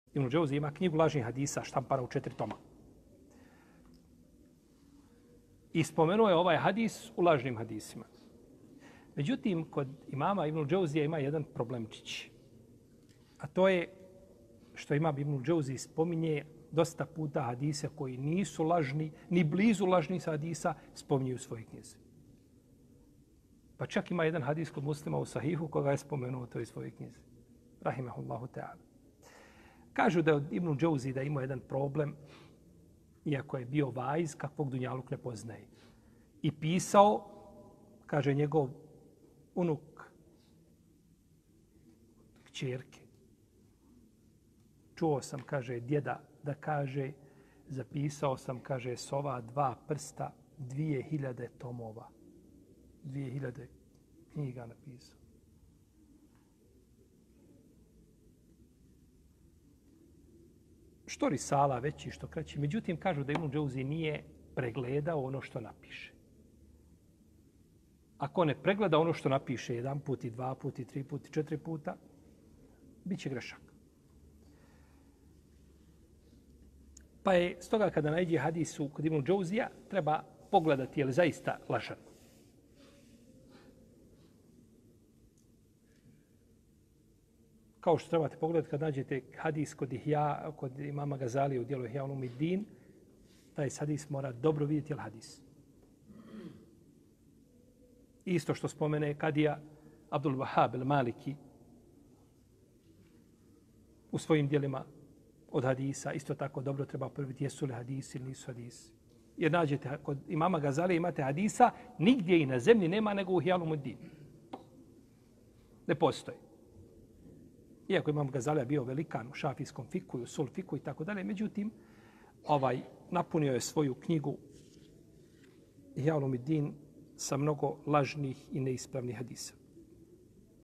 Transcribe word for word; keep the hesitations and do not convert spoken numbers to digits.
Ibn Džauzi ima knjigu lažnih hadisa štampana u četiri toma. I spomenuo je ovaj hadis u lažnim hadisima. Međutim, kod imama Ibn Džauzija ima jedan problemčić. A to je što imam Ibn Džauzi spominje dosta puta hadise koji nisu lažni, ni blizu lažnih hadisa, spominju u svojoj knjizi. Pa čak ima jedan hadis kod Muslima u Sahihu koga je spomenuo u toj svojoj knjizi. Rahimahullahu ta'ala. Kažu da je od Ibn Džauzi da ima jedan problem, iako je bio vajz, kakvog dunjaluk ne poznaje. I pisao, kaže njegov unuk kćerke. Čuo sam, kaže, djeda da kaže, zapisao sam, kaže, s ova dva prsta dvije hiljade tomova. Dvije hiljade knjiga napisao. Što risala veći, što kraći. Međutim, kažu da Ibn Džauzi nije pregledao ono što napiše. Ako ne pregleda ono što napiše jedan put i dva put i tri put i četiri puta, bit će grešak. Pa je stoga kada najde hadisu kod Ibn Džauzija, treba pogledati je li zaista lažan. Kao što trebate pogledati kad nađete hadis kod, Ihya, kod imama Gazalija u dijelu Ihya Ulumuddin, taj hadis mora dobro vidjeti je li hadis. Isto što spomene Kadija Abdul Wahhab el-Maliki u svojim dijelima od hadisa, isto tako dobro treba prviti jesu li hadisi ili nisu hadisi. Jer nađete kod imama Gazalija imate hadisa, nigdje i na zemlji nema nego u Ihya Ulumuddin. Ne postoji. Iako imam Gazalija bio velikan u šafijskom fiku i u sul fiku i tako dalje, međutim, ovaj, napunio je svoju knjigu Ihya Ulumuddin sa mnogo lažnih i neispravnih hadisa.